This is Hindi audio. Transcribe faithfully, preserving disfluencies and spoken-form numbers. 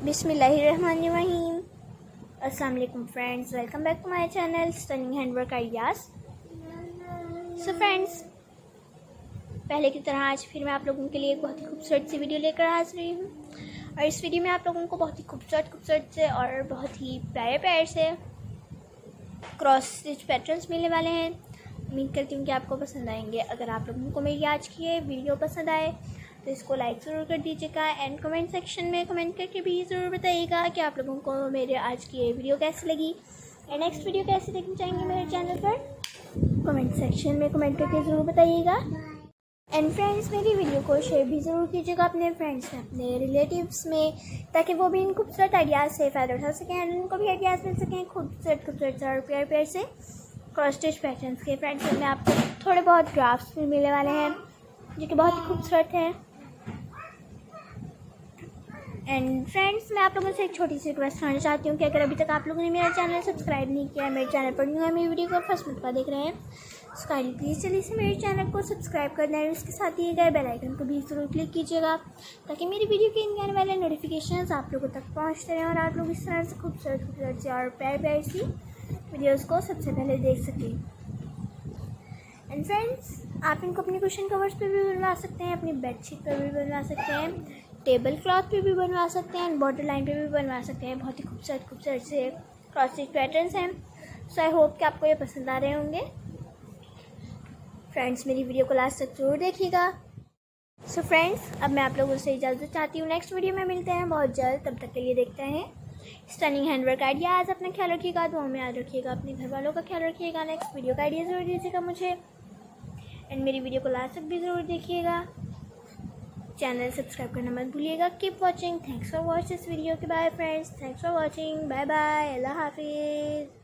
बिस्मिल्लाहिर्रहमानिर्रहीम। अस्सलाम वालेकुम friends, welcome back to my channel stunning handwork ideas. So friends, पहले की तरह आज फिर मैं आप लोगों के लिए एक बहुत ही खूबसूरत सी वीडियो लेकर आ रही हूँ। और इस वीडियो में आप लोगों को बहुत ही खूबसूरत खूबसूरत से और बहुत ही प्यारे प्यारे से क्रॉस स्टिच पैटर्न्स मिलने वाले हैं। उम्मीद करती हूँ कि आपको पसंद आएंगे। अगर आप लोगों को मेरी आज की ये वीडियो पसंद आए तो इसको लाइक ज़रूर कर दीजिएगा एंड कमेंट सेक्शन में कमेंट करके भी ज़रूर बताइएगा कि आप लोगों को मेरे आज की ये वीडियो कैसी लगी एंड नेक्स्ट वीडियो कैसे देखना चाहेंगे मेरे चैनल पर। कमेंट सेक्शन में कमेंट करके ज़रूर बताइएगा। एंड फ्रेंड्स, मेरी वीडियो को शेयर भी ज़रूर कीजिएगा अपने फ्रेंड्स में, अपने रिलेटिव्स में, ताकि वो भी इन खूबसूरत आइडियाज़ से फ़ायदा उठा सकें एंड उनको भी आइडियाज़ मिल सकें खूबसूरत खूबसूरत और प्यार प्यार से क्रॉस स्टिच पैटर्न्स के। फ्रेंड्स, में आपको थोड़े बहुत ड्राफ्ट्स भी मिलने वाले हैं जो कि बहुत ही खूबसूरत हैं। एंड फ्रेंड्स, मैं आप लोगों से एक छोटी सी रिक्वेस्ट करना चाहती हूँ कि अगर अभी तक आप लोगों ने मेरा चैनल सब्सक्राइब नहीं किया है, मेरे चैनल पर न्यू है, मेरी वीडियो को फर्स्ट मरतबा देख रहे हैं, तो काइंडली प्लीज़ जल्दी से मेरे चैनल को सब्सक्राइब करना है। उसके साथ दिए गए बेल आइकन को भी ज़रूर क्लिक कीजिएगा ताकि मेरी वीडियो के इन आने वाले नोटिफिकेशंस आप लोगों तक पहुँचते रहें और आप लोग इस तरह से खूबसूरत खूबसूरत सी और प्यारी प्यारी सी वीडियोज़ को सबसे पहले देख सकें। एंड फ्रेंड्स, आप इनको अपने कुशन कवर्स पे भी बनवा सकते हैं, अपनी बेडशीट पर भी बनवा सकते हैं, टेबल क्लॉथ पे भी बनवा सकते हैं, बॉर्डर लाइन पे भी बनवा सकते हैं। बहुत ही खूबसूरत खूबसूरत से क्रॉस स्टिच पैटर्न्स हैं। सो आई होप कि आपको ये पसंद आ रहे होंगे। फ्रेंड्स, मेरी वीडियो को लास्ट तक जरूर देखिएगा। सो फ्रेंड्स, अब मैं आप लोगों से इजाज़त चाहती हूँ। नेक्स्ट वीडियो में मिलते हैं बहुत जल्द। तब तक के लिए देखते हैं स्टनिंग हैंडवर्क आइडियाज़। अपना ख्याल रखिएगा, दुआ में याद रखिएगा, अपने घर वालों का ख्याल रखिएगा। नेक्स्ट वीडियो का आइडिया ज़रूर दीजिएगा मुझे एंड मेरी वीडियो को लास्ट तक भी ज़रूर देखिएगा। चैनल सब्सक्राइब करना मत भूलिएगा। Keep watching. Thanks for watch this video. के bye friends, thanks for watching. Bye bye, अल्लाह हाफिज़।